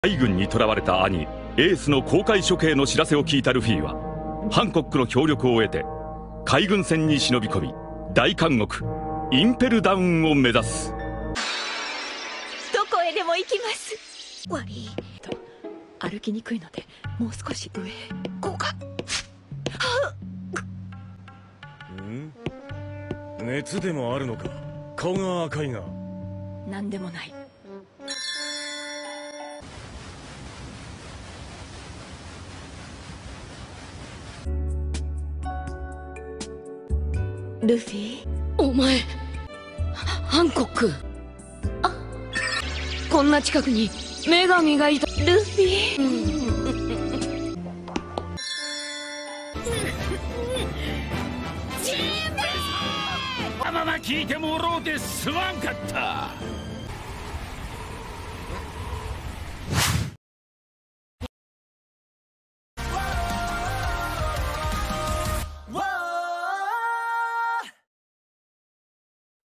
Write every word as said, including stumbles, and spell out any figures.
海軍に囚われた兄エースの公開処刑の知らせを聞いたルフィはハンコックの協力を得て海軍船に忍び込み大監獄インペルダウンを目指す。 どこへでも行きます。悪いと歩きにくいのでもう少し上へ。こうか。 ん？熱でもあるのか。顔が赤いが。 何でもない。ルフィ、 お前ハンコック。あ、こんな近くに女神がいた。 ルフィ、うん、 あまま聞いてもろうてすまんかった。